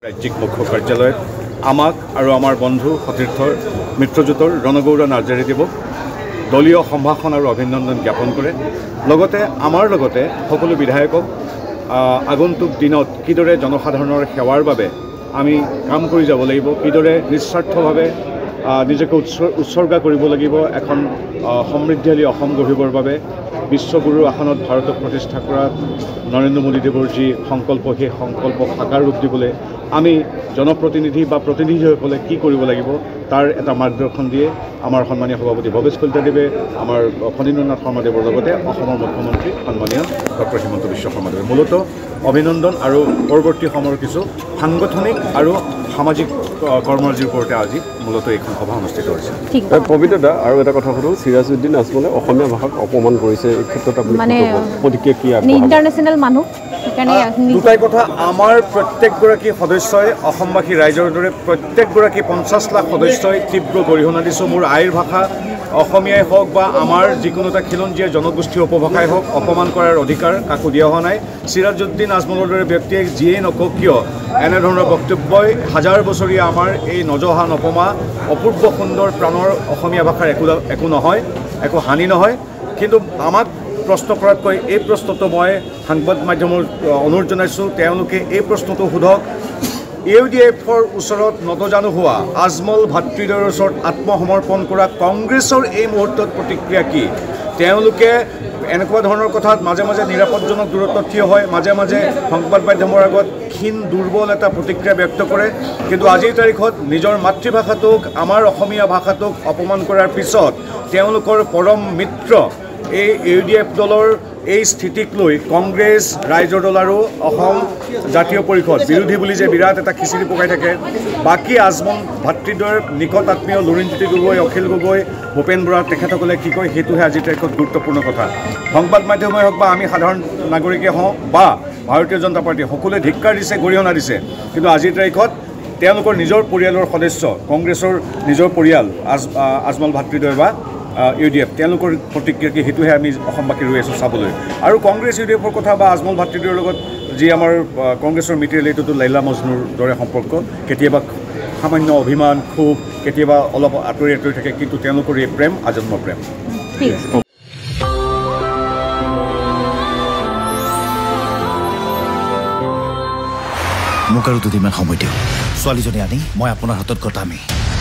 ৰাজ্যিক মুখ্য কাৰ্যালয়ত আমাক আৰু আমাৰ বন্ধু সতীৰ্থৰ মিত্ৰজোঁটৰ ৰণগৌৰ নাৰ্জাৰীদেৱক দলীয় সম্ভাষণ আৰু অভিনন্দন জ্ঞাপন কৰে। লগতে আমাৰ লগতে সকলো বিধায়কক আগন্তুক দিনত কিদৰে জনসাধাৰণৰ সেৱাৰ বাবে আমি কাম কৰি যাব লাগিব, কিদৰে নিস্বাৰ্থভাৱে নিজকে উৎসৰ্গা কৰিব লাগিব এখন সমৃদ্ধিশালী অসম গঢ়িবৰ বাবে। বিশ্বগুৰুৰ আসনত ভাৰতক প্ৰতিষ্ঠা কৰা নৰেন্দ্ৰ মোদীদেৱৰ যি সংকল্প, সেই সংকল্পক সাকাৰ ৰূপ দিবলৈ আমি জনপ্ৰতিনিধি বা প্ৰতিনিধিসকলে কি কৰিব লাগিব তাৰ এটা মাৰ্গদৰ্শন দিয়ে আমাৰ সন্মানীয় সভাপতি ভৱেশ কলিতাদেৱে, আমাৰ ফণীন্দ্ৰনাথ শৰ্মাদেৱৰ লগতে অসমৰ মুখ্যমন্ত্ৰী সন্মানীয় ডক্টৰ হিমন্ত বিশ্ব শৰ্মাদেৱে। মূলতঃ অভিনন্দন আৰু পৰৱৰ্তী সময়ৰ কিছু সাংগঠনিক আৰু সামাজিক কৰ্মৰাজিৰ ওপৰতে আজি মূলতঃ এইখন সভা অনুষ্ঠিত হৈছে। পবিত্ৰতা আৰু এটা কথা সুধো, সিৰাজউদ্দিন আজমলে অসমীয়া ভাষাক অপমান কৰিছে, এই ক্ষেত্ৰত আপুনি প্ৰতিক্ৰিয়া কি আগবঢ়াব? ইণ্টাৰনেশ্যনেল মানুহ দুটাই কথা। আমাৰ প্ৰত্যেকগৰাকী সদস্যই অসমবাসী ৰাইজৰ দৰে প্ৰত্যেকগৰাকী 50 লাখ সদস্যই তীব্ৰ গৰিহণা দিছোঁ। মোৰ আইৰ ভাষা অসমীয়াই হওক বা আমাৰ যিকোনো এটা খিলঞ্জীয়া জনগোষ্ঠীৰ উপভাষাই হওক, অপমান কৰাৰ অধিকাৰ কাকো দিয়া হোৱা নাই। সিৰাজউদ্দিন আজমলৰ দৰে ব্যক্তিয়ে যিয়েই নকওক কিয় এনেধৰণৰ বক্তব্যই হাজাৰ বছৰীয়া আমাৰ এই নজহা নপমা অপূৰ্ব সুন্দৰ প্ৰাণৰ অসমীয়া ভাষাৰ একো নহয়, একো হানি নহয়। কিন্তু আমাক প্ৰশ্ন কৰাতকৈ এই প্ৰশ্নটো মই সাংবাদ মাধ্যমৰ অনুৰোধ জনাইছোঁ, তেওঁলোকে এই প্ৰশ্নটো সোধক, UDFৰ ওচৰত নতজানু হোৱা আজমল ভাতৃদ্বয়ৰ ওচৰত আত্মসমৰ্পণ কৰা কংগ্ৰেছৰ এই মুহূৰ্তত প্ৰতিক্ৰিয়া কি? তেওঁলোকে এনেকুৱা ধৰণৰ কথাত মাজে মাজে নিৰাপদজনক দূৰত্বত থিয় হয়, মাজে মাজে সংবাদ মাধ্যমৰ আগত ক্ষীণ দুৰ্বল এটা প্ৰতিক্ৰিয়া ব্যক্ত কৰে। কিন্তু আজিৰ তাৰিখত নিজৰ মাতৃভাষাটোক, আমাৰ অসমীয়া ভাষাটোক অপমান কৰাৰ পিছত তেওঁলোকৰ পৰম মিত্ৰ এই UDF দলৰ এই স্থিতিক লৈ কংগ্ৰেছ, ৰাইজৰ দল আৰু অসম জাতীয় পৰিষদ বিৰোধী বুলি যে বিৰাট এটা খিচিৰি পকাই থাকে, বাকী আজমল ভাতৃদ্বয়ৰ নিকট আত্মীয় লুৰিণজ্যোতি গগৈ, অখিল গগৈ, ভূপেন বৰা তেখেতসকলে কি কয় সেইটোহে আজিৰ তাৰিখত গুৰুত্বপূৰ্ণ কথা। সংবাদ মাধ্যমেই হওক বা আমি সাধাৰণ নাগৰিকে হওক বা ভাৰতীয় জনতা পাৰ্টী সকলোৱে ধিক্কাৰ দিছে, গৰিহণা দিছে। কিন্তু আজিৰ তাৰিখত তেওঁলোকৰ নিজৰ পৰিয়ালৰ সদস্য, কংগ্ৰেছৰ নিজৰ পৰিয়াল আজমল ভাতৃদ্বয় বা UDF, তেওঁলোকৰ প্ৰতিক্ৰিয়া কি সেইটোহে আমি অসমবাসী ৰৈ আছোঁ চাবলৈ। আৰু কংগ্ৰেছ UDFৰ কথা বা আজমল ভাতৃদ্বয়ৰ লগত যি আমাৰ কংগ্ৰেছৰ মিত্ৰৰ এইটোতো লাইলা মজনুৰ দৰে সম্পৰ্ক, কেতিয়াবা সামান্য অভিমান, ক্ষোভ, কেতিয়াবা অলপ আঁতৰি আঁতৰি থাকে, কিন্তু তেওঁলোকৰ এই প্ৰেম আজন্ম প্ৰেম। মোক আৰু দুদিনমান সময় দিয়ক, ছোৱালীজনী আনি মই আপোনাৰ হাতত গতামেই।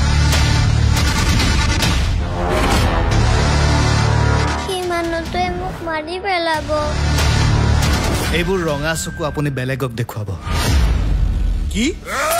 মাৰি পেলাব। এইবোৰ ৰঙা চকু আপুনি বেলেগক দেখুৱাব। কি?